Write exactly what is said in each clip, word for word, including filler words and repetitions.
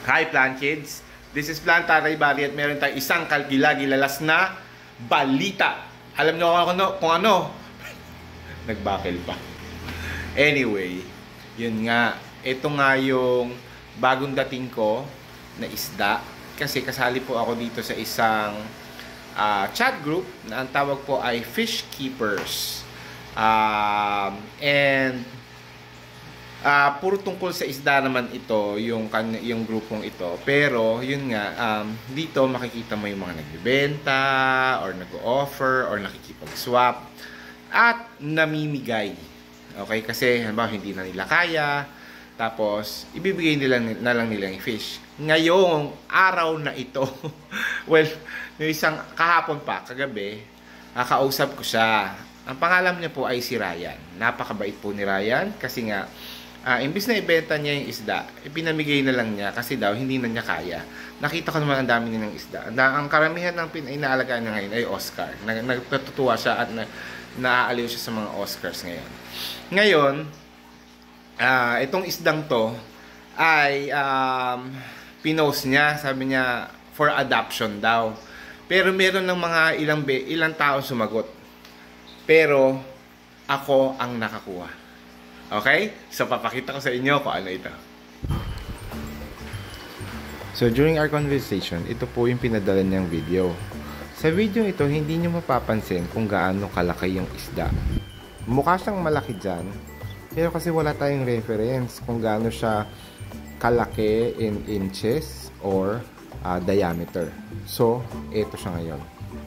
Hi Plant Kids! This is Plant Tatay Bari at meron tayong isang kalgila-gilalas na balita. Alam niyo kung ano? Kung ano? Nagbakil pa. Anyway, yun nga. Ito nga yung bagong dating ko na isda. Kasi kasali po ako dito sa isang uh, chat group na ang tawag po ay Fish Keepers. Um, and Uh, puro tungkol sa isda naman ito, yung, yung grupong ito. Pero, yun nga, um, dito makikita mo yung mga nagbibenta, or nag-offer, or nakikipag-swap, at namimigay. Okay? Kasi, halimbawa, hindi na nila kaya, tapos, ibibigay nila, na lang nila yung fish. Ngayong araw na ito, well, yung isang kahapon pa, kagabi, kakausap ko siya. Ang pangalan niya po ay si Ryan. Napakabait po ni Ryan, kasi nga, Uh, imbis na ibenta niya yung isda, ipinamigay na lang niya kasi daw hindi na niya kaya. Nakita ko naman ang dami nilang isda. Ang karamihan ng pinaalagaan niya ngayon ay Oscar. Nagpatutuwa siya at na, naaaliw siya sa mga Oscars ngayon. Ngayon, uh, itong isdang to ay um, pinost niya. Sabi niya, for adoption daw. Pero meron ng mga ilang, ilang tao sumagot. Pero ako ang nakakuha. Okay? So, papakita ko sa inyo kung ano ito. So, during our conversation, ito po yung pinadala niyang video. Sa video ito, hindi niyo mapapansin kung gaano kalaki yung isda. Mukha siyang malaki dyan, pero kasi wala tayong reference kung gaano siya kalaki in inches or uh, diameter. So, ito siya ngayon.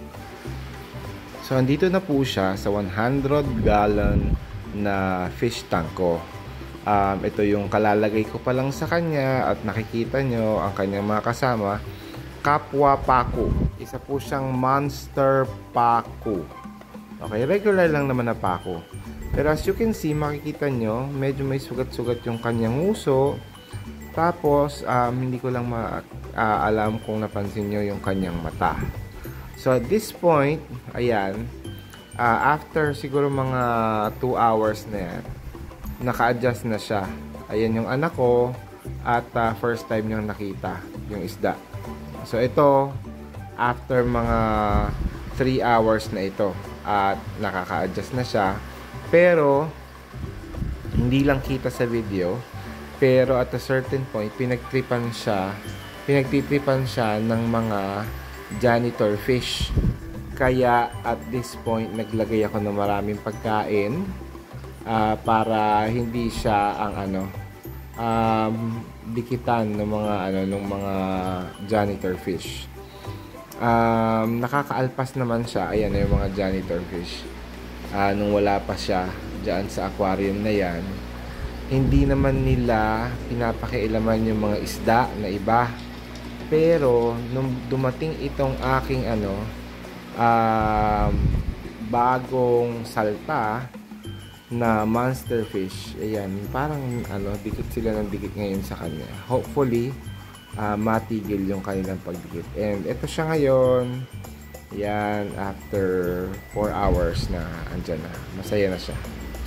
So, andito na po siya sa one hundred gallon na fish tank ko. Um, ito yung kalalagay ko pa lang sa kanya at nakikita nyo ang kanyang mga kasama. Kapwa Paku. Isa po siyang monster Paku. Okay, regular lang naman na Paku. Pero as you can see, makikita nyo, medyo may sugat-sugat yung kanyang uso. Tapos, um, hindi ko lang ma uh, alam kung napansin nyo yung kanyang mata. So at this point, ayan, Uh, after siguro mga two hours na yan, naka-adjust na siya. Ayan yung anak ko at uh, first time niyang nakita yung isda. So ito, after mga three hours na ito at nakaka-adjust na siya. Pero, hindi lang kita sa video, pero at a certain point, pinagtripan siya, pinagtitripan siya ng mga janitor fish. Kaya at this point naglagay ako ng maraming pagkain uh, para hindi siya ang ano um, dikitan ng mga ano ng mga janitor fish. Um, nakakaalpas naman siya. Ayan yung mga janitor fish. Uh, nung wala pa siya diyan sa aquarium na yan, hindi naman nila pinapakialaman yung mga isda na iba. Pero nung dumating itong aking ano Um, bagong salta na monster fish, ayan, parang ano, dikit sila ng dikit ngayon sa kanya. Hopefully uh, matigil yung kanilang pagdikit. And ito siya ngayon, ayan, after four hours na andyan na, masaya na siya.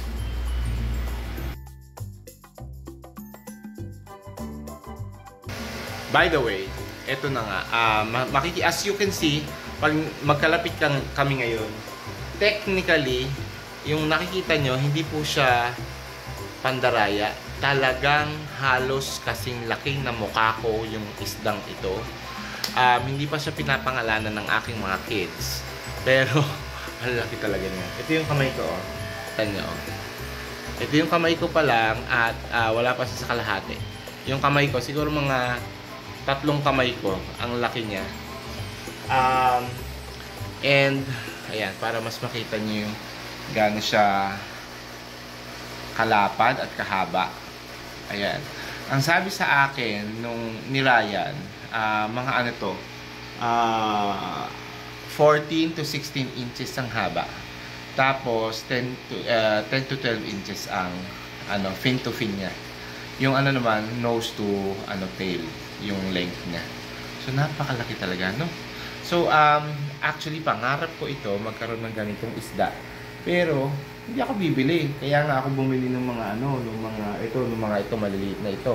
By the way, ito na nga, uh, makiki as you can see, pag magkalapit kang, kami ngayon, technically, yung nakikita nyo, hindi po siya pandaraya. Talagang halos kasing laki na mukha ko yung isdang ito. Um, hindi pa siya pinapangalanan ng aking mga kids. Pero, malaki talaga niya. Ito yung kamay ko, oh. Tanya, oh. Ito yung kamay ko pa lang at uh, wala pa siya sa kalahati. Yung kamay ko, siguro mga tatlong kamay ko, ang laki niya. Um, and ayan, para mas makita niyo yung gaano siya kalapad at kahaba. Ayan. Ang sabi sa akin nung ni Ryan, uh, mga ano to, uh, fourteen to sixteen inches ang haba. Tapos ten to twelve inches ang ano, fin to fin niya. Yung ano naman, nose to ano, tail, yung length niya. So napakalaki talaga, no? So, um, actually, pangarap ko ito, magkaroon ng ganitong isda. Pero, hindi ako bibili. Kaya nga ako bumili ng mga ano, ng mga ito, ng mga ito, maliliit na ito.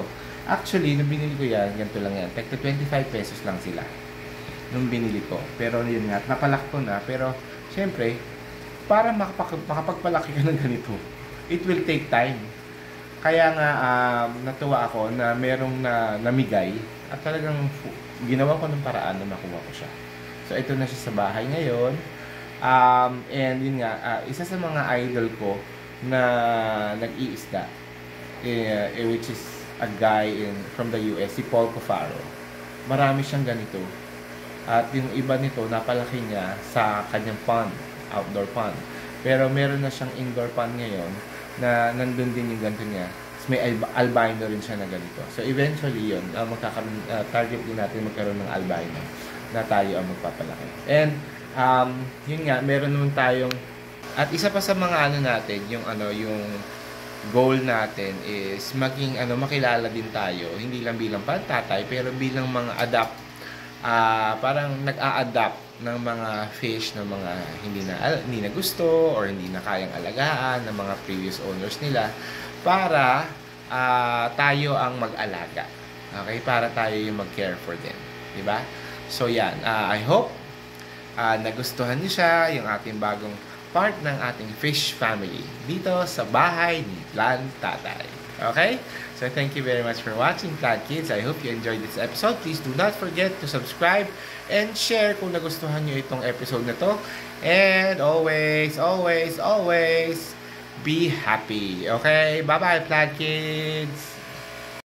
Actually, nung binili ko yan, ganito lang yan. Tagto twenty-five pesos lang sila. Nung binili ko. Pero yun nga, napalak ko na. Pero, syempre, para makapag makapagpalaki ka ng ganito, it will take time. Kaya nga, um, natuwa ako na merong na, namigay at talagang ginawa ko ng paraan na makuha ko siya. So, ito na siya sa bahay ngayon. Um, and yun nga, uh, isa sa mga idol ko na nag-iisda, eh, eh, which is a guy in from the U S, si Paul Cofaro. Marami siyang ganito. At yung iba nito, napalaki niya sa kanyang pond, outdoor pond. Pero meron na siyang indoor pond ngayon na nandun din yung ganito niya. May albino rin siya na ganito. So eventually yun, uh, magkakaroon, uh, target din natin magkaroon ng albino na tayo ang magpapalaki. And um, yun nga, meron naman tayong, at isa pa sa mga ano natin, yung ano, yung goal natin is maging ano, makilala din tayo, hindi lang bilang pantatay, pero bilang mga adapt, uh, parang nag-a-adapt ng mga fish na mga hindi na hindi na gusto or hindi na kayang alagaan ng mga previous owners nila, para uh, tayo ang mag-alaga. Okay? Para tayo yung mag-care for them. Diba? So yan, uh, I hope uh, nagustuhan niyo siya, yung ating bagong part ng ating fish family dito sa bahay ni Plan Tatay. Okay? So thank you very much for watching, Plan Kids. I hope you enjoyed this episode. Please do not forget to subscribe and share kung nagustuhan nyo itong episode na to. And always, always, always be happy. Okay? Bye-bye, Plan Kids!